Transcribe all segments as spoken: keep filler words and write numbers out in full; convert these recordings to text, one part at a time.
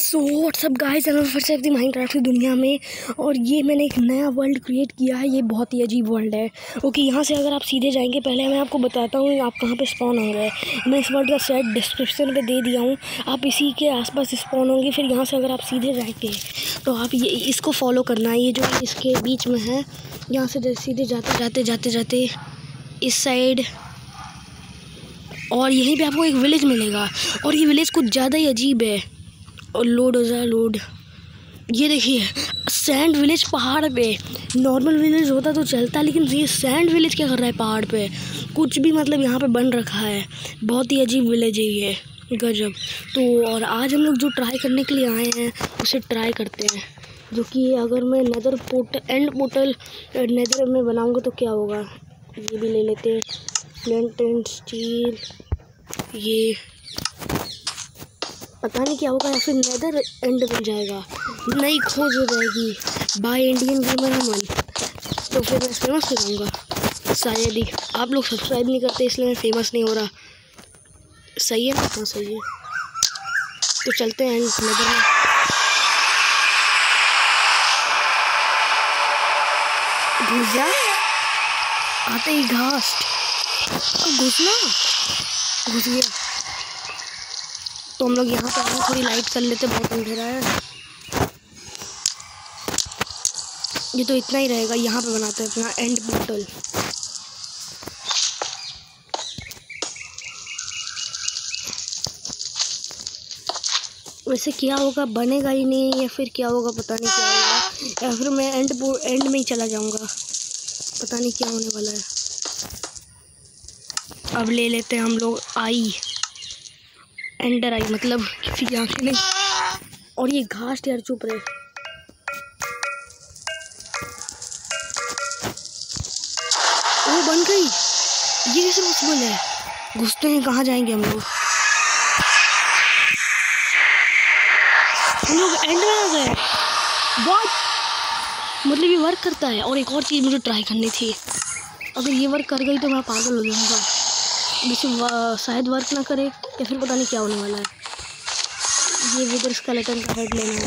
So what's up guys, मैं फिर से अपनी माइनक्राफ्ट की दुनिया में। और ये मैंने एक नया वर्ल्ड क्रिएट किया है। ये बहुत ही अजीब वर्ल्ड है। ओके, यहाँ से अगर आप सीधे जाएंगे, पहले मैं आपको बताता हूँ आप कहाँ पे स्पॉन होंगे। मैं इस वर्ल्ड का सेट डिस्क्रिप्शन पे दे दिया हूँ, आप इसी के आसपास स्पॉन होंगे। फिर यहाँ से अगर आप सीधे जाएंगे तो आप ये इसको फॉलो करना है, ये जो इसके बीच में है। यहाँ से सीधे जाते जाते जाते जाते इस साइड, और यहीं पे आपको एक विलेज मिलेगा। और ये विलेज कुछ ज़्यादा ही अजीब है। और लोड हो जाए लोड, ये देखिए सैंड विलेज पहाड़ पे। नॉर्मल विलेज होता तो चलता, लेकिन ये सैंड विलेज क्या कर रहा है पहाड़ पे। कुछ भी मतलब यहाँ पे बन रखा है। बहुत ही अजीब विलेज है ये, गजब। तो और आज हम लोग जो ट्राई करने के लिए आए हैं उसे ट्राई करते हैं। जो कि अगर मैं nether portal and portal nether में बनाऊँगा तो क्या होगा। ये भी ले लेते हैं, फ्लिंट एंड स्टील। ये पता नहीं क्या होगा, या फिर नेदर एंड बन जाएगा, नई खोज हो जाएगी बाय इंडियन गेमर अमन। तो फिर मैं फेमस हो जाऊँगा शायद ही। आप लोग सब्सक्राइब नहीं करते इसलिए मैं फेमस नहीं हो रहा। सही है ना? हाँ सही है। तो चलते हैं नेदर में। घुस जा, आते ही घास घुसना, घुस गया। तो हम लोग यहाँ पे आए, थोड़ी लाइट कर लेते, बहुत अंधेरा है। ये तो इतना ही रहेगा। यहाँ पे बनाते हैं अपना एंड पोर्टल। वैसे क्या होगा, बनेगा ही नहीं, या फिर क्या होगा पता नहीं क्या होगा। या फिर मैं एंड एंड में ही चला जाऊँगा, पता नहीं क्या होने वाला है। अब ले लेते हैं हम लोग आई, एंडर आई, मतलब किसी की आँखें नहीं। और ये घास यार, चुप रहे। वो बन गई, ये कैसे पॉसिबल है। घुसते हैं, कहाँ जाएंगे हम लोग। हम लोग एंड में आ गए। व्हाट, मतलब ये वर्क करता है। और एक और चीज़ मुझे ट्राई करनी थी, अगर ये वर्क कर गई तो मैं पागल हो जाऊँगा। वैसे शायद वर्क ना करे, या फिर पता नहीं क्या होने वाला है। ये विदर स्केलेटन का हेड लेना है।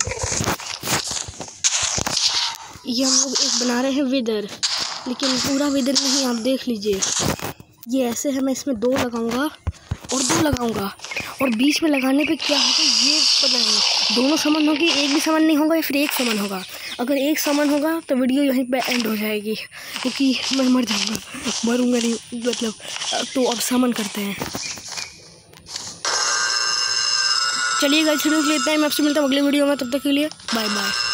ये हम लोग एक बना रहे हैं विदर, लेकिन पूरा विदर नहीं, आप देख लीजिए। ये ऐसे है, मैं इसमें दो लगाऊंगा और दो लगाऊंगा, और बीच में लगाने पे क्या होगा ये पता नहीं। दोनों समन होगी, एक भी समन नहीं होगा, या फिर एक समन होगा। अगर एक समन होगा तो वीडियो यहीं पे एंड हो जाएगी, क्योंकि मैं मर जाऊँगा, मरूँगा नहीं मतलब। तो अब समन करते हैं। चलिए गाइस, लेते हैं। मैं आपसे मिलता हूँ अगले वीडियो में, तब तक के लिए बाय बाय।